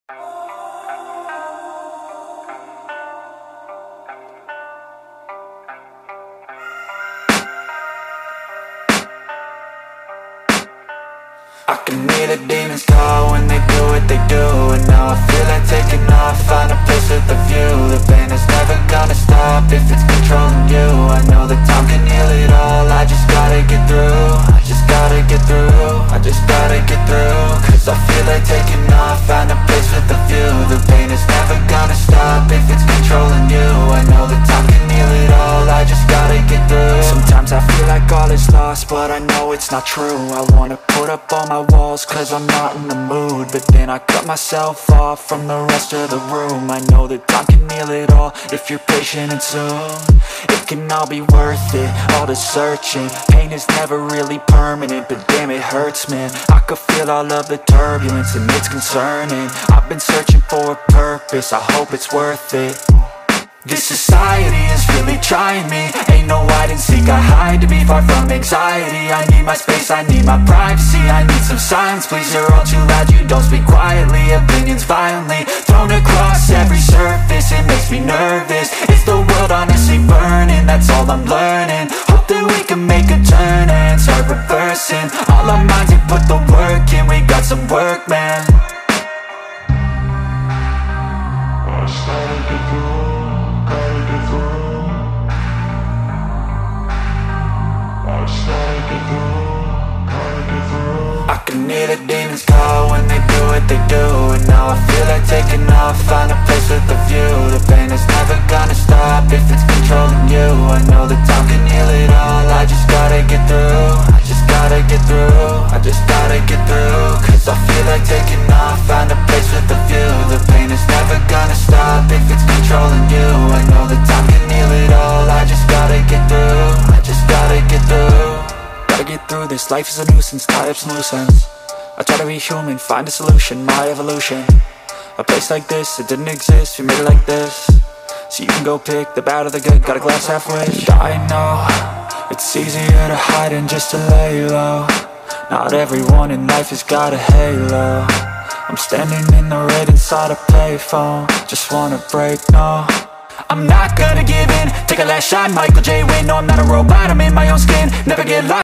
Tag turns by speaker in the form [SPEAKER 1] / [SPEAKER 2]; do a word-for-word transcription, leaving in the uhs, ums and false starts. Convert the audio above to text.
[SPEAKER 1] I can hear the demons call when they do what they do. And now I feel like taking off, find a place with a view. The pain is never gonna stop if it's controlling you. I know that time can heal it all, I just gotta get through. I just gotta get through, I just gotta get through. Cause I feel like taking off, find a place with a view. The pain is never gonna stop if it's controlling you. I know that time can heal it all, I just gotta get through. Sometimes I feel like all is lost, but I know it's not true. I wanna put up all my walls cause I'm not in the mood, but then I cut myself off from the rest of the room. I know that time can heal it all if you're patient and soon. It can all be worth it, all the searching. Pain is never really permanent, but damn it hurts, man. I could feel all of the turbulence and it's concerning. I've been searching for a purpose, I hope it's worth it. This society is really trying me. Ain't no hide and seek, I hide to be far from anxiety. I need my space, I need my privacy. I need some silence, please, you're all too loud. You don't speak quietly, opinions violently thrown across every surface. It makes me nervous, it's the world honestly burning. That's all I'm learning, hope that we can make a turn and start reversing. All our minds and put the work in, we got some work, man. I started to do I can hear the demons call when they do what they do. And now I feel like taking off, find a place with a view. The pain is never gonna stop if it's controlling you. I know that time can heal it all, I just gotta get through. I just gotta get through, I just gotta get through. Cause I feel like taking off, find a place with a view. The pain is never gonna stop if it's controlling you. I know that time can heal it all, I just gotta get through. I just gotta get through. Gotta get through this, life is a nuisance, tie up some loose ends. I try to be human, find a solution, my evolution. A place like this, it didn't exist, we made it like this. So you can go pick the bad or the good, got a glass halfway. I know, it's easier to hide than just to lay low. Not everyone in life has got a halo. I'm standing in the red inside a payphone, just wanna break, no. I'm not gonna give in, take a last shot, Michael J. Win. No, I'm not a robot, I'm in my own skin, never get lost.